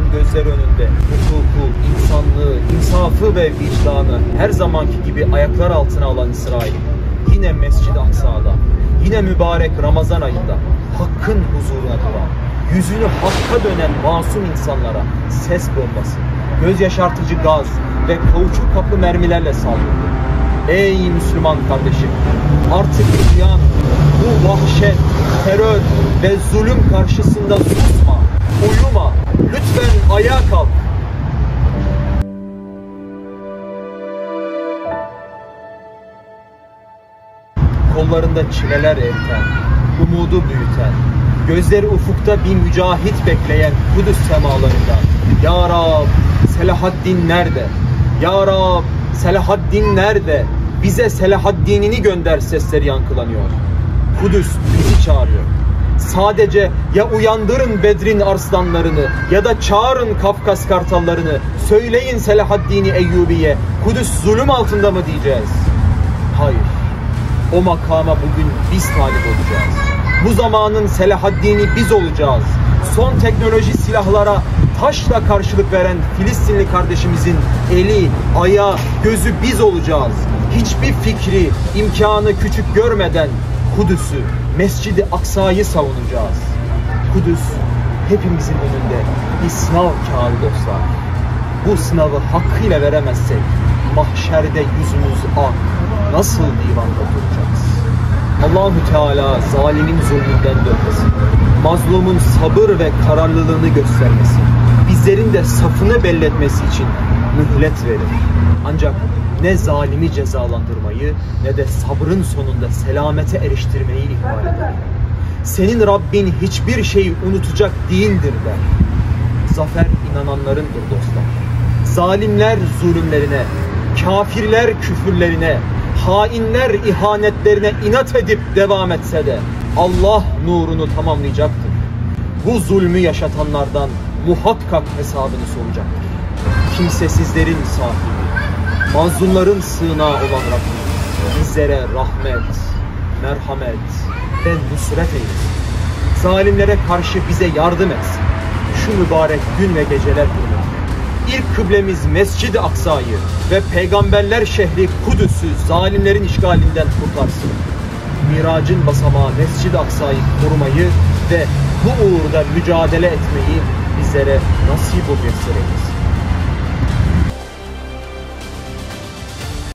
gözler önünde hukuku, insanlığı, insafı ve vicdanı her zamanki gibi ayaklar altına alan İsrail, yine Mescid-i Aksa'da, yine mübarek Ramazan ayında Hakk'ın huzuruna duran, yüzünü Hakk'a dönen masum insanlara ses bombası, göz yaşartıcı gaz ve kauçuk kaplı mermilerle saldırdı. Ey Müslüman kardeşim, artık uyan, bu vahşet, terör ve zulüm karşısında susma, uyuma, lütfen ayağa kalk. Kollarında çileler eriten, umudu büyüten, gözleri ufukta bir mücahit bekleyen Kudüs semalarında, Ya Rab, Selahaddin nerede? Ya Rab, Selahaddin nerede? Bize Selahaddin'ini gönder sesleri yankılanıyor. Kudüs bizi çağırıyor. Sadece ya uyandırın Bedrin arslanlarını ya da çağırın Kafkas kartallarını. Söyleyin Selahaddin-i Eyyubi'ye, Kudüs zulüm altında mı diyeceğiz? Hayır. O makama bugün biz talip olacağız. Bu zamanın Selahaddin'i biz olacağız. Son teknoloji silahlara taşla karşılık veren Filistinli kardeşimizin eli, ayağı, gözü biz olacağız. Hiçbir fikri, imkanı küçük görmeden Kudüs'ü, Mescid-i Aksa'yı savunacağız. Kudüs hepimizin önünde bir sınav kağıdı dostlar. Bu sınavı hakkıyla veremezsek mahşerde yüzümüz ak, nasıl divanda duracağız? Allahü Teala zalimin zulmünden dönmesin, mazlumun sabır ve kararlılığını göstermesi, bizlerin de safını belletmesi için mühlet verir. Ancak ne zalimi cezalandırmayı ne de sabrın sonunda selamete eriştirmeyi ihmal eder. Senin Rabbin hiçbir şeyi unutacak değildir der. Zafer inananlarındır dostlar. Zalimler zulümlerine, kafirler küfürlerine, hainler ihanetlerine inat edip devam etse de Allah nurunu tamamlayacaktır. Bu zulmü yaşatanlardan muhakkak hesabını soracaktır. Kimsesizlerin sahibi, mazlumların sığınağı olan Rabbim bizlere rahmet, merhamet ve nusret eylesin. Zalimlere karşı bize yardım etsin. Şu mübarek gün ve geceler hürmetine İlk kıblemiz Mescid-i Aksa'yı ve peygamberler şehri Kudüs'ü zalimlerin işgalinden kurtarsın. Miracın basamağı Mescid-i Aksa'yı korumayı ve bu uğurda mücadele etmeyi bizlere nasip ol, gösterelim.